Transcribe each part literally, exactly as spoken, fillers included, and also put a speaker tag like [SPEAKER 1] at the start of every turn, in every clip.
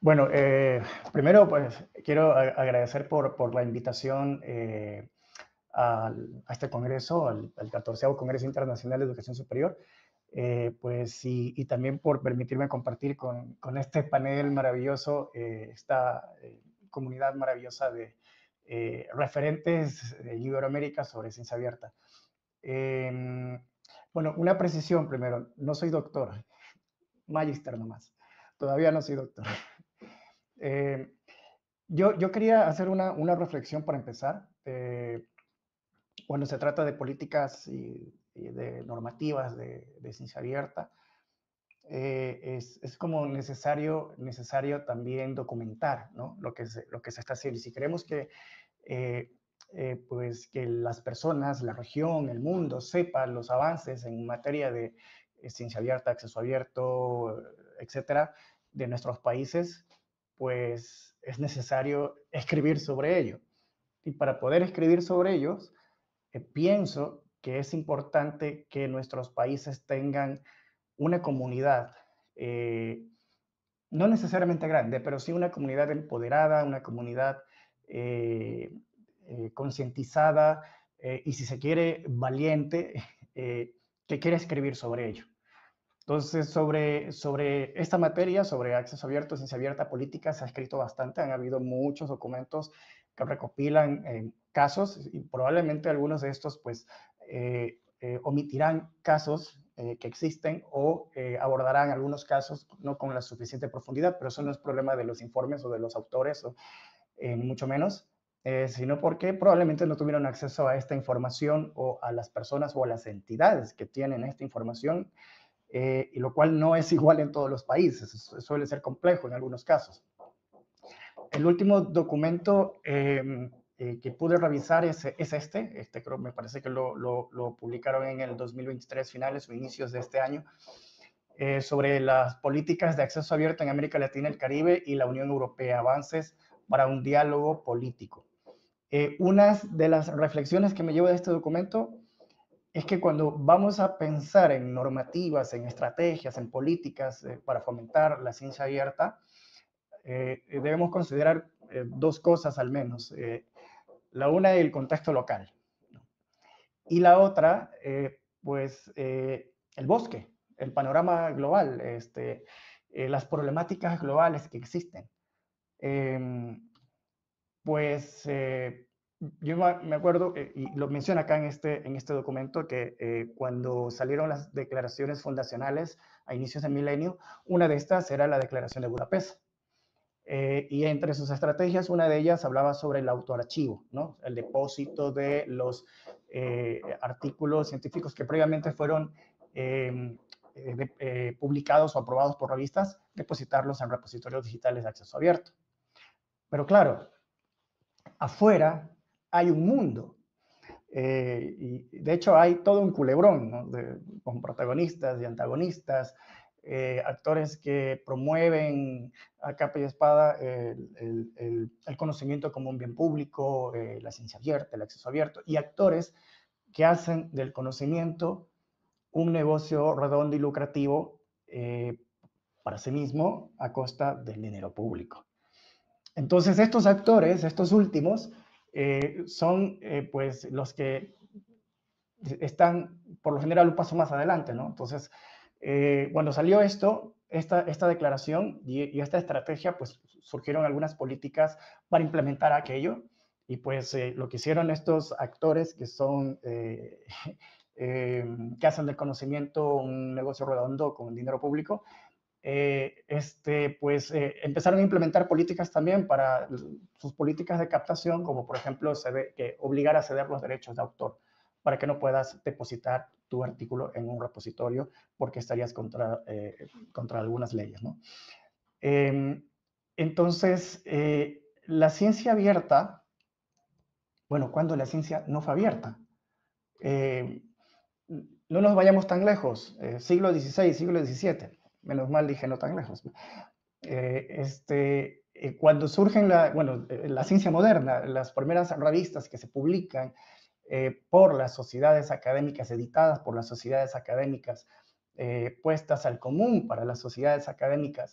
[SPEAKER 1] Bueno, eh, primero, pues quiero a- agradecer por, por la invitación eh, al- a este congreso, al, al catorceavo Congreso Internacional de Educación Superior, eh, pues y, y también por permitirme compartir con, con este panel maravilloso, eh, esta eh, comunidad maravillosa de eh, referentes de Iberoamérica sobre ciencia abierta. Em, bueno, una precisión primero, no soy doctor, magister nomás, todavía no soy doctor. Eh, Yo, yo quería hacer una, una reflexión para empezar. Eh, cuando se trata de políticas y, y de normativas de, de ciencia abierta, eh, es, es, como necesario, necesario también documentar, ¿no? lo, que se, lo que se está haciendo. Y si queremos que, eh, eh, pues que las personas, la región, el mundo sepan los avances en materia de eh, ciencia abierta, acceso abierto, etcétera, de nuestros países, pues es necesario escribir sobre ello. Y para poder escribir sobre ellos, eh, pienso que es importante que nuestros países tengan una comunidad, eh, no necesariamente grande, pero sí una comunidad empoderada, una comunidad eh, eh, concientizada eh, y, si se quiere, valiente, eh, que quiere escribir sobre ello. Entonces, sobre, sobre esta materia, sobre acceso abierto, ciencia abierta, política, se ha escrito bastante. Han habido muchos documentos que recopilan eh, casos y probablemente algunos de estos pues eh, eh, omitirán casos eh, que existen o eh, abordarán algunos casos no con la suficiente profundidad, pero eso no es problema de los informes o de los autores, o, eh, ni mucho menos, eh, sino porque probablemente no tuvieron acceso a esta información o a las personas o a las entidades que tienen esta información, eh, y lo cual no es igual en todos los países, suele ser complejo en algunos casos. El último documento eh, eh, que pude revisar es, es, este, este creo, me parece que lo, lo, lo, publicaron en el dos mil veintitrés, finales o inicios de este año, eh, sobre las políticas de acceso abierto en América Latina, el Caribe y la Unión Europea, avances para un diálogo político. Eh, una de las reflexiones que me llevo de este documento es que cuando vamos a pensar en normativas, en estrategias, en políticas eh, para fomentar la ciencia abierta, eh, debemos considerar eh, dos cosas al menos. Eh, la una, el contexto local, ¿no? Y la otra, eh, pues, eh, el bosque, el panorama global, este, eh, las problemáticas globales que existen. Eh, Pues eh, yo me acuerdo, eh, y lo menciona acá en este, en este documento, que eh, cuando salieron las declaraciones fundacionales a inicios del milenio, una de estas era la Declaración de Budapest. Eh, y entre sus estrategias, una de ellas hablaba sobre el autoarchivo, ¿no? El depósito de los eh, artículos científicos que previamente fueron eh, eh, de, eh, publicados o aprobados por revistas, depositarlos en repositorios digitales de acceso abierto. Pero claro, afuera hay un mundo. Eh, y de hecho hay todo un culebrón, ¿no? De, con protagonistas y antagonistas, eh, actores que promueven a capa y espada el, el, el, el conocimiento como un bien público, eh, la ciencia abierta, el acceso abierto, y actores que hacen del conocimiento un negocio redondo y lucrativo eh, para sí mismo a costa del dinero público. Entonces, estos actores, estos últimos, eh, son eh, pues los que están por lo general un paso más adelante, ¿no? Entonces, eh, cuando salió esto, esta, esta declaración y, y, esta estrategia, pues surgieron algunas políticas para implementar aquello, y pues eh, lo que hicieron estos actores que son, eh, eh, que hacen del conocimiento un negocio redondo con dinero público, eh, este, pues eh, empezaron a implementar políticas también para sus políticas de captación, como por ejemplo ceder, que obligar a ceder los derechos de autor para que no puedas depositar tu artículo en un repositorio porque estarías contra, eh, contra algunas leyes, ¿no? Eh, entonces, eh, la ciencia abierta, bueno, cuando la ciencia no fue abierta, eh, no nos vayamos tan lejos, eh, siglo dieciséis, siglo diecisiete, menos mal dije no tan lejos. Eh, este, eh, cuando surgen la, bueno, eh, la ciencia moderna, las primeras revistas que se publican eh, por las sociedades académicas, editadas por las sociedades académicas, eh, puestas al común para las sociedades académicas,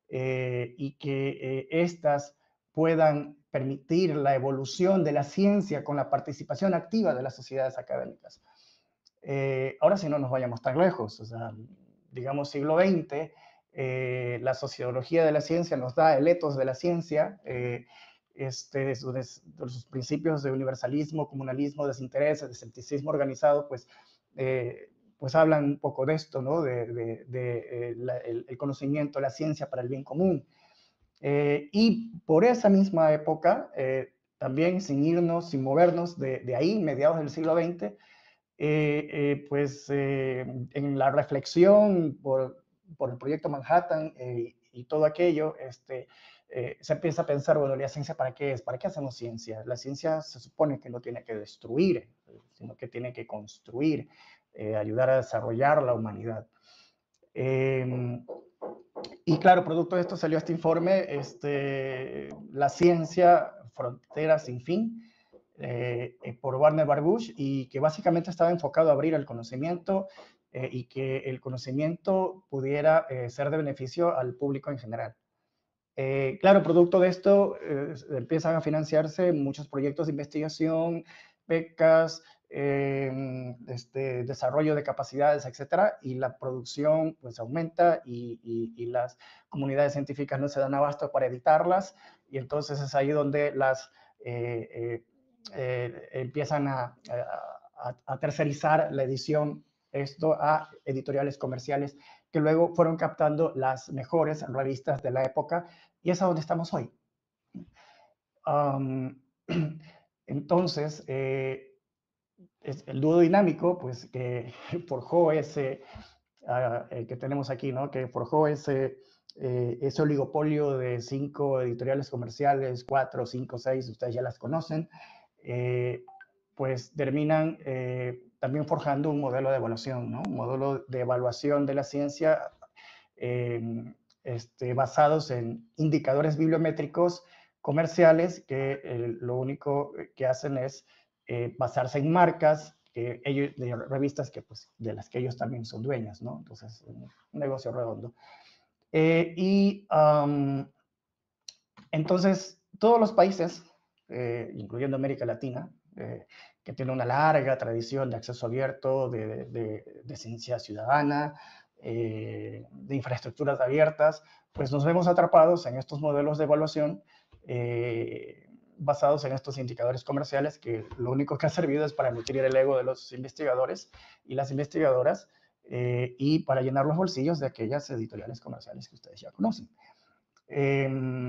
[SPEAKER 1] eh, y que eh, estas puedan permitir la evolución de la ciencia con la participación activa de las sociedades académicas. Eh, ahora si no nos vayamos tan lejos, o sea, digamos siglo veinte, eh, la sociología de la ciencia nos da el ethos de la ciencia, eh, este, de, sus, de, sus principios de universalismo, comunalismo, desinterés, de escepticismo organizado, pues, eh, pues hablan un poco de esto, ¿no? De, de, de eh, la, el, el conocimiento, la ciencia para el bien común. Eh, y por esa misma época, eh, también sin irnos, sin movernos de, de ahí, mediados del siglo veinte, eh, eh, pues eh, en la reflexión por, por el proyecto Manhattan eh, y todo aquello, este, eh, se empieza a pensar, bueno, ¿la ciencia para qué es? ¿Para qué hacemos ciencia? La ciencia se supone que no tiene que destruir, sino que tiene que construir, eh, ayudar a desarrollar la humanidad. Eh, y claro, producto de esto salió este informe, este, La ciencia, fronteras sin fin, eh, por Warner Barbush, y que básicamente estaba enfocado a abrir el conocimiento eh, y que el conocimiento pudiera eh, ser de beneficio al público en general. Eh, claro, producto de esto eh, empiezan a financiarse muchos proyectos de investigación, becas, eh, este, desarrollo de capacidades, etcétera, y la producción pues aumenta y, y, y las comunidades científicas no se dan abasto para editarlas, y entonces es ahí donde las eh, eh, eh, empiezan a, a, a tercerizar la edición, esto a editoriales comerciales que luego fueron captando las mejores revistas de la época, y es a donde estamos hoy. Um, entonces, eh, es el dúo dinámico, pues, que forjó ese, uh, eh, que tenemos aquí, ¿no? Que forjó ese, eh, ese oligopolio de cinco editoriales comerciales, cuatro, cinco, seis, ustedes ya las conocen, eh, pues terminan eh, también forjando un modelo de evaluación, ¿no? Un modelo de evaluación de la ciencia eh, este, basados en indicadores bibliométricos comerciales que eh, lo único que hacen es eh, basarse en marcas que ellos, de revistas que, pues, de las que ellos también son dueños, ¿no? Entonces, un negocio redondo. Eh, y um, entonces, todos los países, eh, incluyendo América Latina, eh, que tiene una larga tradición de acceso abierto, de, de, de ciencia ciudadana, eh, de infraestructuras abiertas, pues nos vemos atrapados en estos modelos de evaluación eh, basados en estos indicadores comerciales que lo único que ha servido es para nutrir el ego de los investigadores y las investigadoras eh, y para llenar los bolsillos de aquellas editoriales comerciales que ustedes ya conocen. Eh,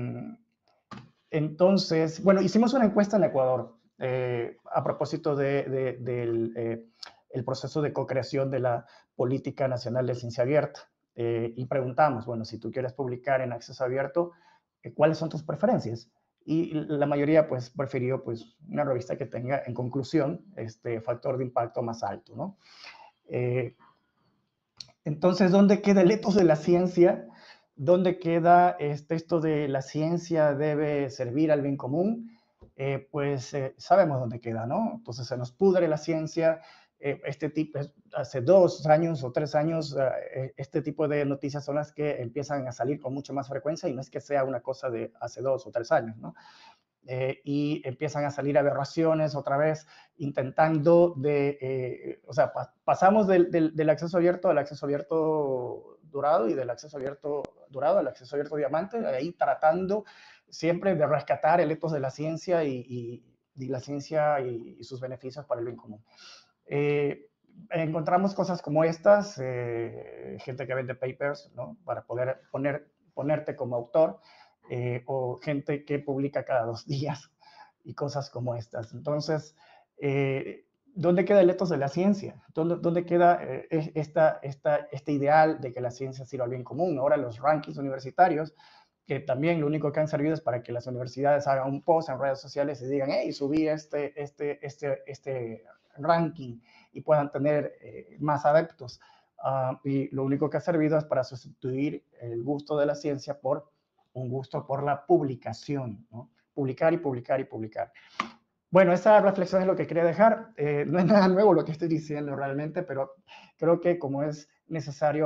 [SPEAKER 1] entonces, bueno, hicimos una encuesta en Ecuador eh, a propósito de, de, del eh, el proceso de co-creación de la Política Nacional de Ciencia Abierta eh, y preguntamos, bueno, si tú quieres publicar en acceso abierto, eh, ¿cuáles son tus preferencias? Y la mayoría, pues, prefirió, pues, una revista que tenga, en conclusión, este factor de impacto más alto, ¿no? Eh, entonces, ¿dónde queda el ethos de la ciencia? ¿Dónde queda este, esto de la ciencia debe servir al bien común? Eh, pues eh, sabemos dónde queda, ¿no? Entonces se nos pudre la ciencia. Eh, este tipo, hace dos años o tres años, eh, este tipo de noticias son las que empiezan a salir con mucho más frecuencia y no es que sea una cosa de hace dos o tres años, ¿no? Eh, y empiezan a salir aberraciones otra vez, intentando de, eh, o sea, pa pasamos del, del, del acceso abierto al acceso abierto dorado y del acceso abierto dorado al acceso abierto diamante, ahí tratando siempre de rescatar el ethos de la ciencia y, y, y la ciencia y, y sus beneficios para el bien común. Eh, encontramos cosas como estas, eh, gente que vende papers, ¿no? Para poder poner, ponerte como autor, eh, o gente que publica cada dos días y cosas como estas. Entonces, eh, ¿dónde queda el ethos de la ciencia? ¿Dónde, dónde queda eh, esta, esta, este ideal de que la ciencia sirva al bien común? Ahora los rankings universitarios, que también lo único que han servido es para que las universidades hagan un post en redes sociales y digan, hey, subí este, este, este, este ranking y puedan tener eh, más adeptos. Uh, y lo único que ha servido es para sustituir el gusto de la ciencia por un gusto por la publicación, ¿no? Publicar y publicar y publicar. Bueno, esa reflexión es lo que quería dejar. Eh, no es nada nuevo lo que estoy diciendo realmente, pero creo que como es necesario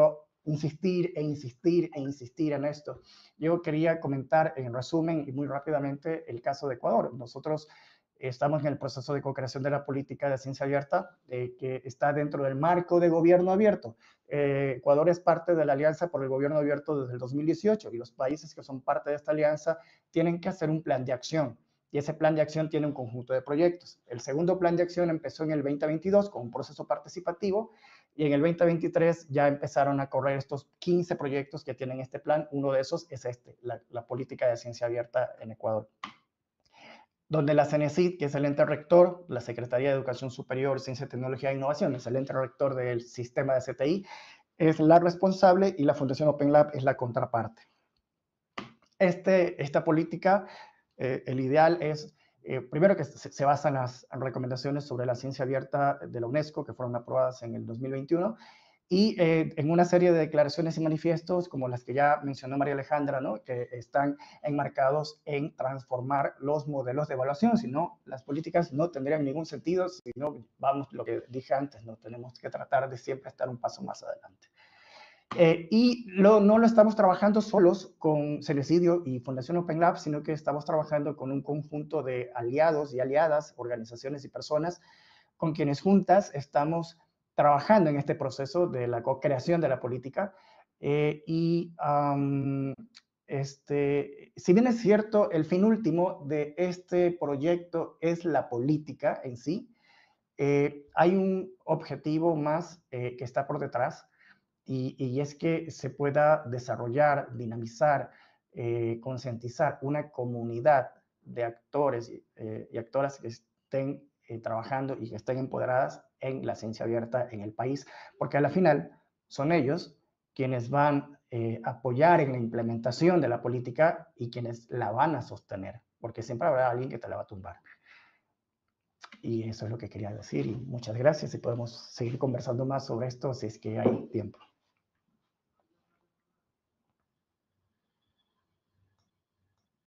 [SPEAKER 1] insistir e insistir e insistir en esto. Yo quería comentar en resumen y muy rápidamente el caso de Ecuador. Nosotros estamos en el proceso de co-creación de la política de ciencia abierta, eh, que está dentro del marco de gobierno abierto. Eh, Ecuador es parte de la Alianza por el Gobierno Abierto desde el dos mil dieciocho y los países que son parte de esta alianza tienen que hacer un plan de acción. Y ese plan de acción tiene un conjunto de proyectos. El segundo plan de acción empezó en el veinte veintidós con un proceso participativo y en el veinte veintitrés ya empezaron a correr estos quince proyectos que tienen este plan. Uno de esos es este, la, la política de ciencia abierta en Ecuador, donde la CENESID, que es el ente rector, la Secretaría de Educación Superior, Ciencia, Tecnología e Innovación, es el ente rector del sistema de C T I, es la responsable y la Fundación Open Lab es la contraparte. Este, esta política, eh, el ideal es, eh, primero que se, se basa en las recomendaciones sobre la ciencia abierta de la UNESCO, que fueron aprobadas en el dos mil veintiuno, y eh, en una serie de declaraciones y manifiestos, como las que ya mencionó María Alejandra, ¿no? Que están enmarcados en transformar los modelos de evaluación, si no, las políticas no tendrían ningún sentido, si no, vamos, lo que dije antes, no tenemos que tratar de siempre estar un paso más adelante. Eh, y lo, no lo estamos trabajando solos con Celecidio y Fundación Open Lab, sino que estamos trabajando con un conjunto de aliados y aliadas, organizaciones y personas con quienes juntas estamos trabajando en este proceso de la co-creación de la política. Eh, y um, este, si bien es cierto, el fin último de este proyecto es la política en sí, eh, hay un objetivo más eh, que está por detrás, y, y es que se pueda desarrollar, dinamizar, eh, concientizar una comunidad de actores eh, y actoras que estén eh, trabajando y que estén empoderadas en la ciencia abierta en el país, porque a la final son ellos quienes van eh, a apoyar en la implementación de la política y quienes la van a sostener, porque siempre habrá alguien que te la va a tumbar. Y eso es lo que quería decir y muchas gracias y podemos seguir conversando más sobre esto si es que hay tiempo.